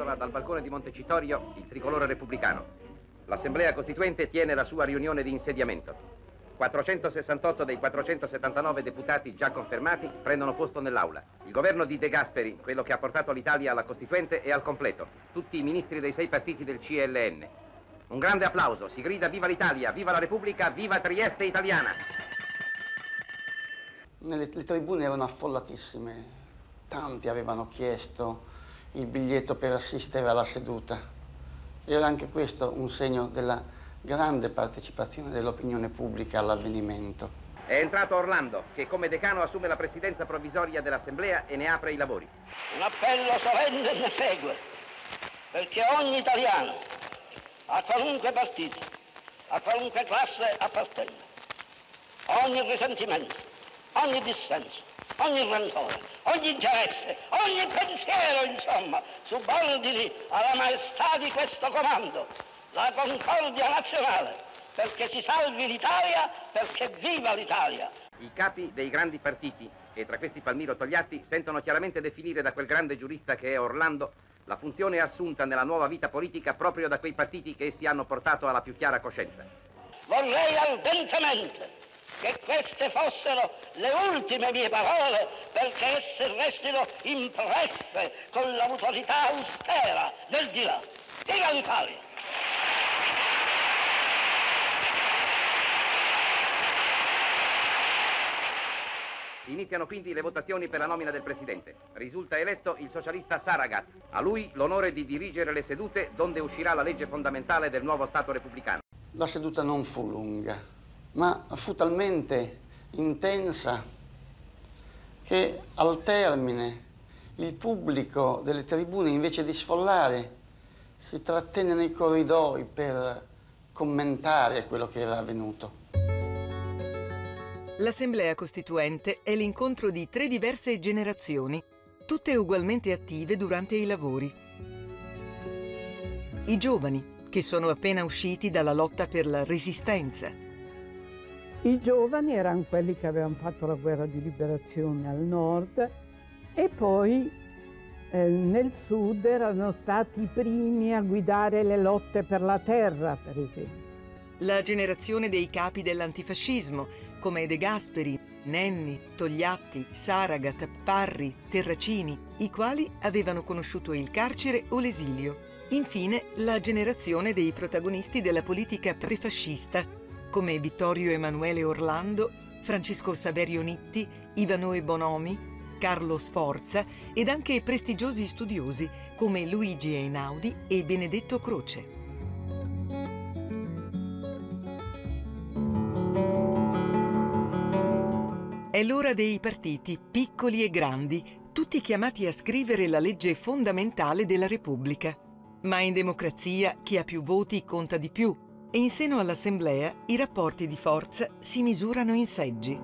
Mantova, dal balcone di Montecitorio, il tricolore repubblicano. L'Assemblea Costituente tiene la sua riunione di insediamento. 468 dei 479 deputati già confermati prendono posto nell'aula. Il governo di De Gasperi, quello che ha portato l'Italia alla Costituente, è al completo. Tutti i ministri dei 6 partiti del CLN. Un grande applauso, si grida viva l'Italia, viva la Repubblica, viva Trieste italiana! Le tribune erano affollatissime, tanti avevano chiesto il biglietto per assistere alla seduta. Era anche questo un segno della grande partecipazione dell'opinione pubblica all'avvenimento. È entrato Orlando, che come decano assume la presidenza provvisoria dell'Assemblea e ne apre i lavori. Un appello solenne ne segue, perché ogni italiano, a qualunque partito, a qualunque classe appartenga, ogni risentimento, ogni dissenso, ogni rancore, ogni interesse, ogni pensiero, insomma, subordini alla maestà di questo comando, la concordia nazionale, perché si salvi l'Italia, perché viva l'Italia. I capi dei grandi partiti, e tra questi Palmiro Togliatti, sentono chiaramente definire da quel grande giurista che è Orlando la funzione assunta nella nuova vita politica proprio da quei partiti che essi hanno portato alla più chiara coscienza. Vorrei ardentemente che queste fossero le ultime mie parole, perché esse restino impresse con l'autorità austera del di là. Viva l'Italia! Si iniziano quindi le votazioni per la nomina del Presidente. Risulta eletto il socialista Saragat. A lui l'onore di dirigere le sedute donde uscirà la legge fondamentale del nuovo Stato repubblicano. La seduta non fu lunga, ma fu talmente intensa che al termine il pubblico delle tribune, invece di sfollare, si trattenne nei corridoi per commentare quello che era avvenuto. L'Assemblea Costituente è l'incontro di 3 diverse generazioni, tutte ugualmente attive durante i lavori. I giovani, che sono appena usciti dalla lotta per la Resistenza. I giovani erano quelli che avevano fatto la guerra di liberazione al nord e poi nel sud erano stati i primi a guidare le lotte per la terra, per esempio. La generazione dei capi dell'antifascismo, come De Gasperi, Nenni, Togliatti, Saragat, Parri, Terracini, i quali avevano conosciuto il carcere o l'esilio. Infine, la generazione dei protagonisti della politica prefascista, come Vittorio Emanuele Orlando, Francesco Saverio Nitti, Ivanoe Bonomi, Carlo Sforza ed anche prestigiosi studiosi come Luigi Einaudi e Benedetto Croce. È l'ora dei partiti, piccoli e grandi, tutti chiamati a scrivere la legge fondamentale della Repubblica. Ma in democrazia chi ha più voti conta di più e in seno all'Assemblea i rapporti di forza si misurano in seggi.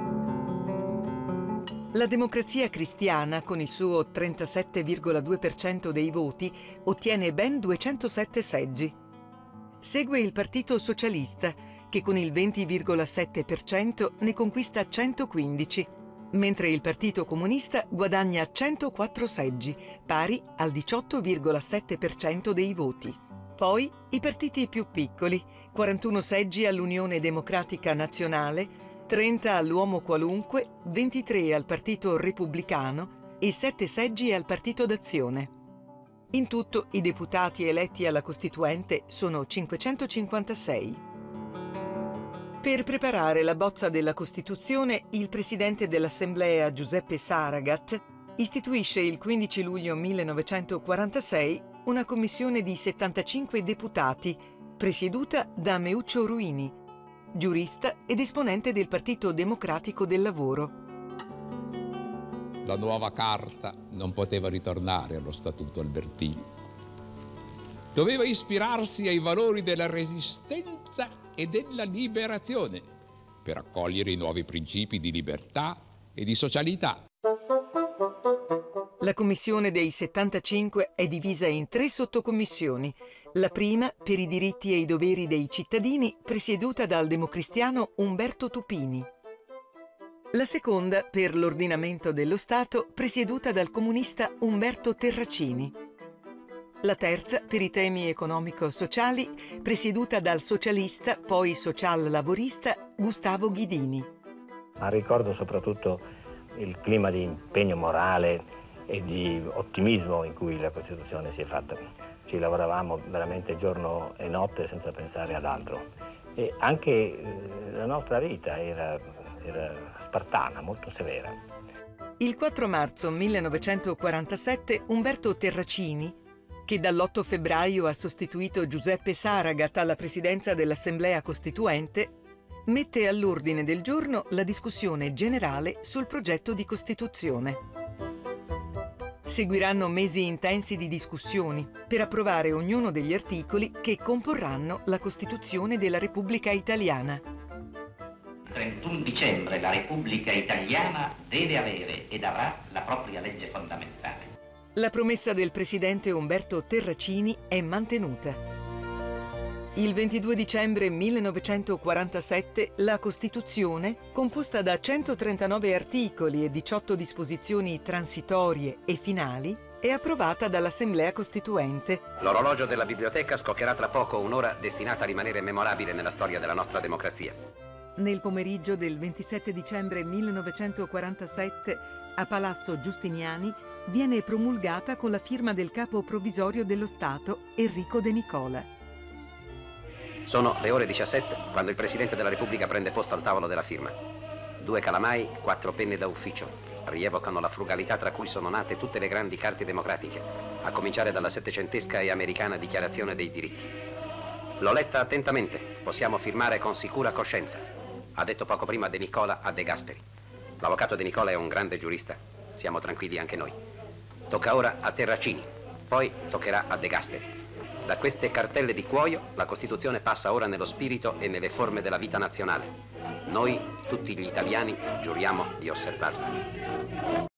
La Democrazia Cristiana, con il suo 37,2% dei voti, ottiene ben 207 seggi. Segue il Partito Socialista, che con il 20,7% ne conquista 115, mentre il Partito Comunista guadagna 104 seggi, pari al 18,7% dei voti. Poi i partiti più piccoli, 41 seggi all'Unione Democratica Nazionale, 30 all'Uomo Qualunque, 23 al Partito Repubblicano e 7 seggi al Partito d'Azione. In tutto i deputati eletti alla Costituente sono 556. Per preparare la bozza della Costituzione, il presidente dell'Assemblea, Giuseppe Saragat, istituisce il 15 luglio 1946 una commissione di 75 deputati, presieduta da Meuccio Ruini, giurista ed esponente del Partito Democratico del Lavoro. La nuova carta non poteva ritornare allo Statuto Albertino. Doveva ispirarsi ai valori della resistenza e della liberazione per accogliere i nuovi principi di libertà e di socialità. La commissione dei 75 è divisa in 3 sottocommissioni. La prima per i diritti e i doveri dei cittadini, presieduta dal democristiano Umberto Tupini. La seconda per l'ordinamento dello Stato, presieduta dal comunista Umberto Terracini. La terza per i temi economico-sociali, presieduta dal socialista, poi social-lavorista Gustavo Ghidini. Ma ricordo soprattutto il clima di impegno morale e di ottimismo in cui la Costituzione si è fatta. Ci lavoravamo veramente giorno e notte senza pensare ad altro. E anche la nostra vita era spartana, molto severa. Il 4 marzo 1947 Umberto Terracini, che dall'8 febbraio ha sostituito Giuseppe Saragat alla presidenza dell'Assemblea Costituente, mette all'ordine del giorno la discussione generale sul progetto di Costituzione. Seguiranno mesi intensi di discussioni per approvare ognuno degli articoli che comporranno la Costituzione della Repubblica Italiana. Il 31 dicembre la Repubblica Italiana deve avere ed avrà la propria legge fondamentale. La promessa del presidente Umberto Terracini è mantenuta. Il 22 dicembre 1947 la Costituzione, composta da 139 articoli e 18 disposizioni transitorie e finali, è approvata dall'Assemblea Costituente. L'orologio della biblioteca scoccierà tra poco un'ora destinata a rimanere memorabile nella storia della nostra democrazia. Nel pomeriggio del 27 dicembre 1947, a Palazzo Giustiniani, viene promulgata con la firma del capo provvisorio dello Stato, Enrico De Nicola. Sono le ore 17 quando il Presidente della Repubblica prende posto al tavolo della firma. 2 calamai, 4 penne da ufficio rievocano la frugalità tra cui sono nate tutte le grandi carte democratiche, a cominciare dalla settecentesca e americana Dichiarazione dei diritti. L'ho letta attentamente, possiamo firmare con sicura coscienza, ha detto poco prima De Nicola a De Gasperi. L'avvocato De Nicola è un grande giurista, siamo tranquilli anche noi. Tocca ora a Terracini, poi toccherà a De Gasperi. Da queste cartelle di cuoio la Costituzione passa ora nello spirito e nelle forme della vita nazionale. Noi, tutti gli italiani, giuriamo di osservarla.